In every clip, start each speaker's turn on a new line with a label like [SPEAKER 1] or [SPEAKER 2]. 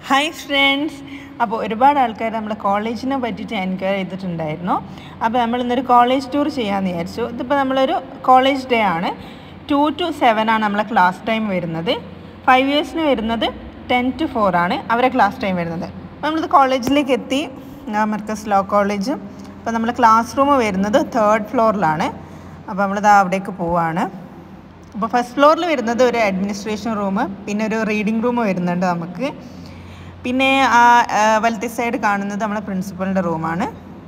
[SPEAKER 1] Hi friends. അപ്പോൾ ഒരുപാട് ആൾക്കാർ നമ്മുടെ കോളേജിനെ പറ്റിയിട്ട് എൻക്വയറി ചെയ്തിട്ടുണ്ടായിരുന്നു. അപ്പോൾ നമ്മൾ ഇന്നൊരു കോളേജ് ടൂർ ചെയ്യാമെന്ന് വിചാരിച്ചു. ഇതിപ്പോൾ നമ്മളൊരു കോളേജ് ഡേ ആണ്. 2 to 7 ആണ് നമ്മളെ ക്ലാസ് ടൈം വരുന്നത്. 5 ഇയേഴ്സിന് വരുന്നത് 10 to 4 ആണ് അവരെ ക്ലാസ് ടൈം വരുന്നത്. അപ്പോൾ നമ്മളിത് കോളേജിലേക്ക് എത്തി, markaz law college. അപ്പോൾ നമ്മൾ ക്ലാസ് റൂം വരുന്നത് 3rd ഫ്ലോറിലാണ്. അപ്പോൾ നമ്മളിത് അവിടേക്ക് പോവുകയാണ്. അപ്പോൾ ഫസ്റ്റ് ഫ്ലോറിൽ വരുന്നത് ഒരു അഡ്മിനിസ്ട്രേഷൻ റൂം, പിന്നെ ഒരു റീഡിംഗ് റൂം വരുന്നുണ്ട് നമുക്ക്. പിന്നെ വലത്തെ സൈഡ് കാണുന്നത് നമ്മളെ പ്രിൻസിപ്പലിൻ്റെ റൂമാണ്.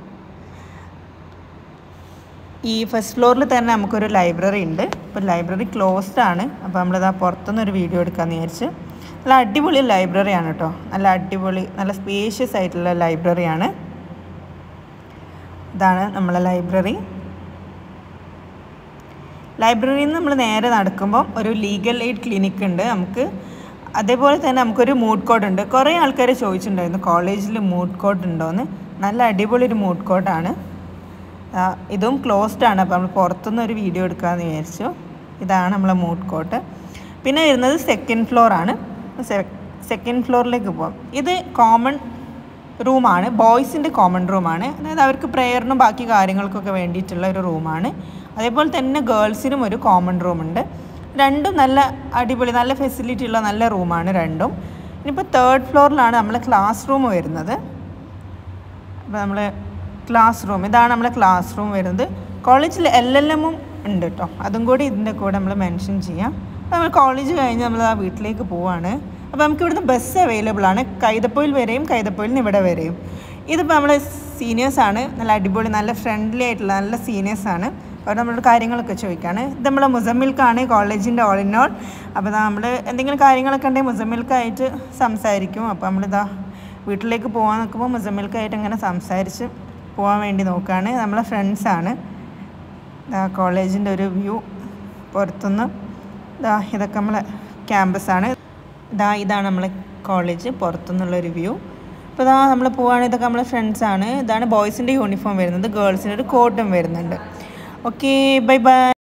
[SPEAKER 1] ഈ ഫസ്റ്റ് ഫ്ലോറിൽ തന്നെ നമുക്കൊരു ലൈബ്രറി ഉണ്ട്. ഇപ്പോൾ ലൈബ്രറി ക്ലോസ്ഡ് ആണ്. അപ്പോൾ നമ്മളിതാ പുറത്തുനിന്നൊരു വീഡിയോ എടുക്കാമെന്ന് വിചാരിച്ച്. നല്ല അടിപൊളി ലൈബ്രറിയാണ് കേട്ടോ. നല്ല അടിപൊളി, നല്ല സ്പേഷ്യസ് ആയിട്ടുള്ള ലൈബ്രറിയാണ്. ഇതാണ് നമ്മളെ ലൈബ്രറി. ലൈബ്രറിയിൽ നിന്ന് നമ്മൾ നേരെ നടക്കുമ്പോൾ ഒരു ലീഗൽ എയ്ഡ് ക്ലിനിക്ക് ഉണ്ട് നമുക്ക്. അതേപോലെ തന്നെ നമുക്കൊരു മൂഡ് കോർട്ട് ഉണ്ട്. കുറേ ആൾക്കാർ ചോദിച്ചിട്ടുണ്ടായിരുന്നു കോളേജിൽ മൂഡ് കോർട്ട് ഉണ്ടോയെന്ന്. നല്ല അടിപൊളി ഒരു മൂഡ് കോർട്ടാണ്. ഇതും ക്ലോസ്ഡ് ആണ്. അപ്പോൾ നമ്മൾ പുറത്തുനിന്ന് ഒരു വീഡിയോ എടുക്കാമെന്ന് വിചാരിച്ചു. ഇതാണ് നമ്മളെ മൂഡ് കോർട്ട്. പിന്നെ വരുന്നത് 2nd ഫ്ലോറാണ്. 2nd ഫ്ലോറിലേക്ക് പോകാം. ഇത് കോമൺ റൂമാണ്, ബോയ്സിൻ്റെ കോമൺ റൂമാണ്. അതായത് അവർക്ക് പ്രെയറിനും ബാക്കി കാര്യങ്ങൾക്കൊക്കെ വേണ്ടിയിട്ടുള്ള ഒരു റൂമാണ്. അതേപോലെ തന്നെ ഗേൾസിനും ഒരു കോമൺ റൂമുണ്ട്. രണ്ടും നല്ല അടിപൊളി, നല്ല ഫെസിലിറ്റി ഉള്ള നല്ല റൂമാണ് രണ്ടും. ഇനിയിപ്പോൾ 3rd ഫ്ലോറിലാണ് നമ്മളെ ക്ലാസ് റൂം വരുന്നത്. അപ്പോൾ നമ്മൾ ക്ലാസ് റൂം, ഇതാണ് നമ്മളെ ക്ലാസ് റൂം വരുന്നത്. കോളേജിൽ LLM ഉണ്ട് കേട്ടോ, അതും കൂടി ഇതിൻ്റെ കൂടെ നമ്മൾ മെൻഷൻ ചെയ്യാം. അപ്പോൾ നമ്മൾ കോളേജ് കഴിഞ്ഞ് നമ്മൾ ആ വീട്ടിലേക്ക് പോവുകയാണ്. അപ്പോൾ നമുക്ക് ഇവിടുന്ന് ബസ് അവൈലബിൾ ആണ്, കൈതപ്പൊയിൽ വരെയും കൈതപ്പൊയിൽ നിന്ന് ഇവിടെ വരെയും. ഇതിപ്പോൾ നമ്മളെ സീനിയേഴ്സാണ്, നല്ല അടിപൊളി, നല്ല ഫ്രണ്ട്ലി ആയിട്ടുള്ള നല്ല സീനിയേഴ്സാണ്. അപ്പോൾ നമ്മളോട് കാര്യങ്ങളൊക്കെ ചോദിക്കുകയാണ്. ഇത് നമ്മളെ മുസമ്മിൽക്കാണ്, കോളേജിൻ്റെ ഓൾ ഇൻ ഓൾ. അപ്പോൾ നമ്മൾ എന്തെങ്കിലും കാര്യങ്ങളൊക്കെ ഉണ്ടെങ്കിൽ മുസമ്മിൽക്കായിട്ട് സംസാരിക്കും. അപ്പോൾ നമ്മളിതാ വീട്ടിലേക്ക് പോകാൻ നോക്കുമ്പോൾ മുസമ്മിൽക്കായിട്ട് ഇങ്ങനെ സംസാരിച്ച് പോകാൻ വേണ്ടി നോക്കുകയാണ്. നമ്മളെ ഫ്രണ്ട്സാണ്. കോളേജിൻ്റെ ഒരു വ്യൂ പുറത്തുനിന്ന്. ഇതൊക്കെ നമ്മളെ ക്യാമ്പസാണ്. ഇതാണ് നമ്മളെ കോളേജ് പുറത്തുനിന്നുള്ളൊരു വ്യൂ. അപ്പോൾ നമ്മൾ പോവുകയാണ്. ഇതൊക്കെ നമ്മളെ ഫ്രണ്ട്സാണ്. ഇതാണ് ബോയ്സിൻ്റെ യൂണിഫോം വരുന്നത്, ഗേൾസിൻ്റെ ഒരു കോട്ടും വരുന്നുണ്ട്. Okay, bye by.